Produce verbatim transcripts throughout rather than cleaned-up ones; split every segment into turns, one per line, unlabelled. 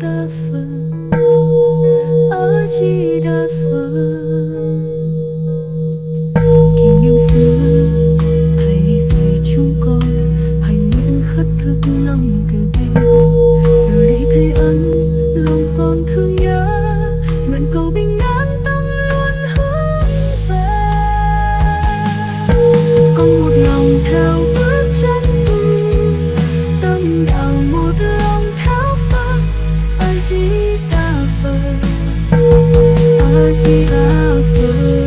Đà Phật, A Di Đà Phật. Kỷ niệm xưa thầy dạy chúng con hành nguyện khất thực lòng từ bi. Giờ đây thầy ân lòng con thương nhớ, nguyện cầu bình an tâm luôn hướng về. Con một lòng theo bước chân tu, tâm đạo một lòng theo Phật. A Di Đà Phật, A Di Đà Phật.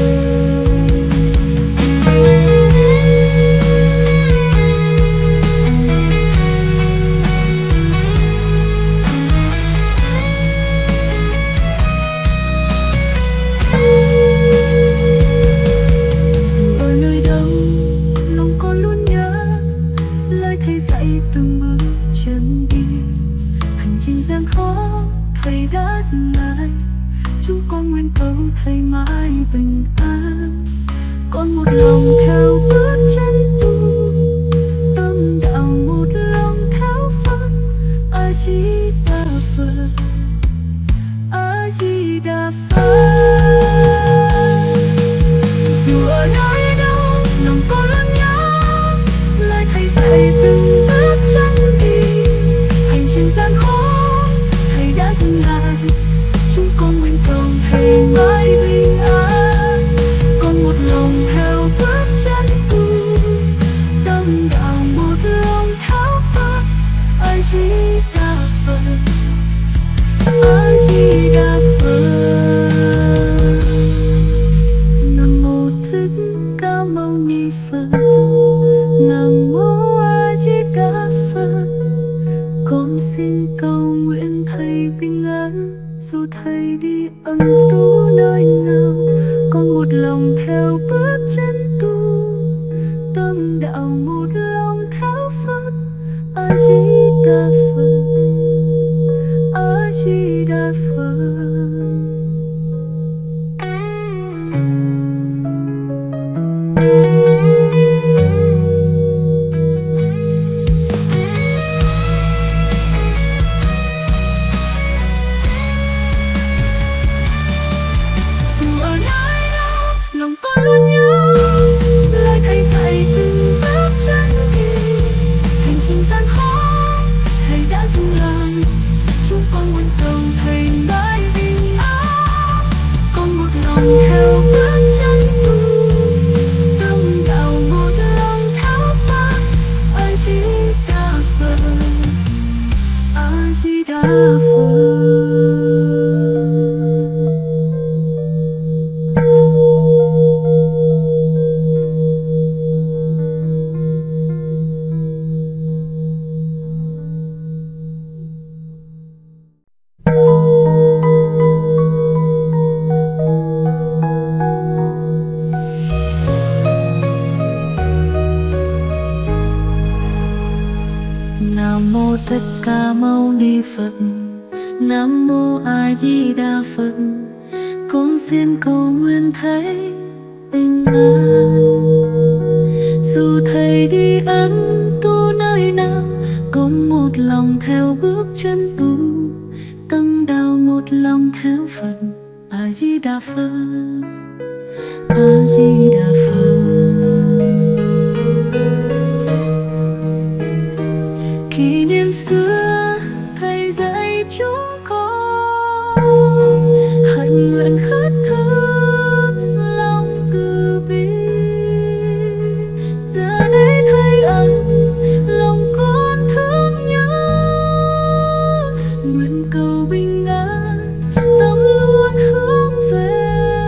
Dù ở nơi đâu lòng con luôn nhớ lời thầy dạy từng bước chân đi. Hành trình gian khó thầy đã dừng lại, chúng con nguyện cầu thầy mãi bình an. Con một lòng theo bước chân tu, tâm đạo một lòng theo Phật. A Di Đà Phật, A Di Đà Phật. Dù ở nơi đâu lòng con luôn nhớ lời thầy dạy từng bước chân đi. Hành trình gian khó thầy đã dừng lại, chúng con nguyện cầu thầy mãi bình an. Con một lòng theo bước chân tu, tâm đạo một lòng theo Phật. A Di Đà Phật, A Di Đà Phật. Nam mô Thích Ca Mâu Ni Phật, Nam mô A Di Đà Phật. Con xin cầu nguyện thầy bình an, dù thầy đi ẩn tu nơi nào. Con một lòng theo bước chân tu, tâm đạo một lòng theo Phật. A Di Đà Phật, A Di Đà Phật. Dù ở nơi đâu lòng con luôn nhớ lời thầy dạy từng bước chân đi. Hành trình gian khó thầy đã dừng lại, chúng con nguyện cầu thầy mãi bình an. Con một lòng theo bước chân tu, tâm đạo một lòng theo Phật. A Di Đà Phật, A Di Đà Phật. Nam mô Thích Ca Mâu Ni Phật, Nam mô A Di Đà Phật. Con xin cầu nguyện thầy bình an, dù thầy đi ẩn tu nơi nào. Con một lòng theo bước chân tu, tâm đạo một lòng theo Phật. A Di Đà Phật, A Di Đà Phật. Kỷ niệm xưa thầy dạy chúng con hành nguyện khất thực lòng từ bi. Giờ đây thầy ân lòng con thương nhớ, nguyện cầu bình an tâm luôn hướng về.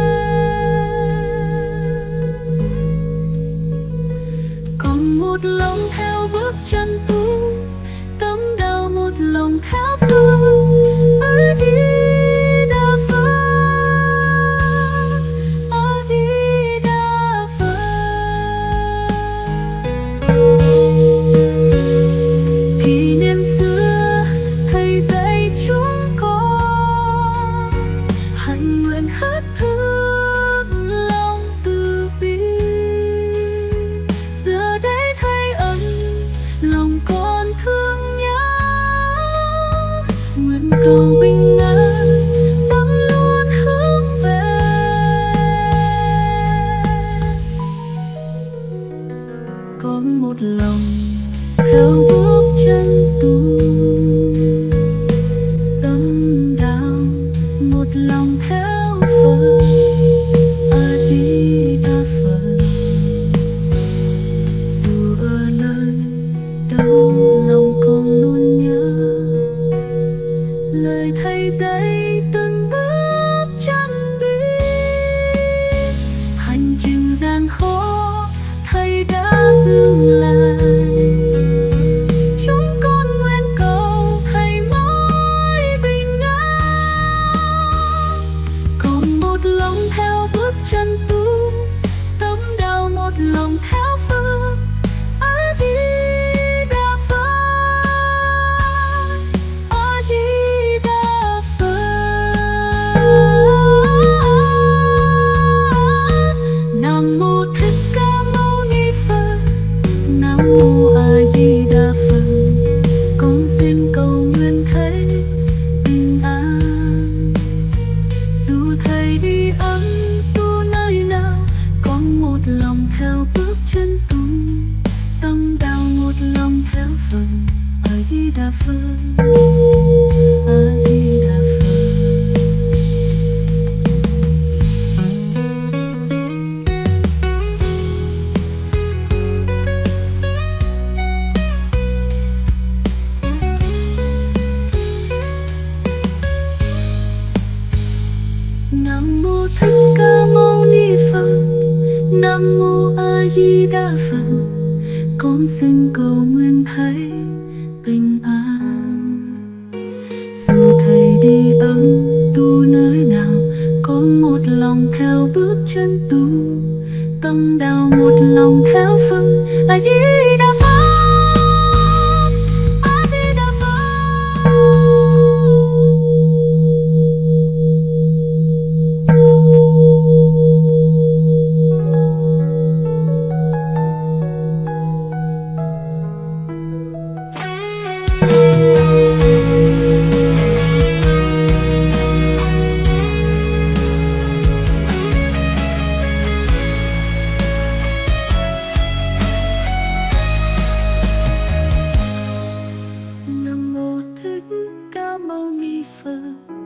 Còn một lòng theo bước chân tu, tâm đạo một lòng theo Phật. A Di Đà Phật, A Di Đà Phật. Kỷ niệm xưa thầy dạy chúng con lời thầy dạy từng bước chân đi. Hành trình gian khó thầy đã dừng lại, chúng con nguyện cầu thầy mãi bình an. Còn một lòng theo bước chân tu, tâm đạo một lòng theo phật. A Di Đà Phật, A Di Đà Phật. Nam mô Thích Ca Mâu Ni Phật, Nam mô A Di Đà Phật. Con xin cầu nguyện thầy bình an. Dù thầy đi ấm tu nơi nào, con một lòng theo bước chân tu, tâm đạo một lòng theo Phật. A Di Đà Phật, A Di Đà Phật. Nam mô Thích Ca Mâu Ni Phật, Nam mô A Di Đà Phật. Con xin cầu nguyện thầy bình an. Dù thầy đi ấm tu nơi nào, con một lòng theo bước chân tu, tâm đạo một lòng theo Phật. A Di Đà Phật, A Di Đà Phật. Nam mô Thích Ca Mâu Ni Phật,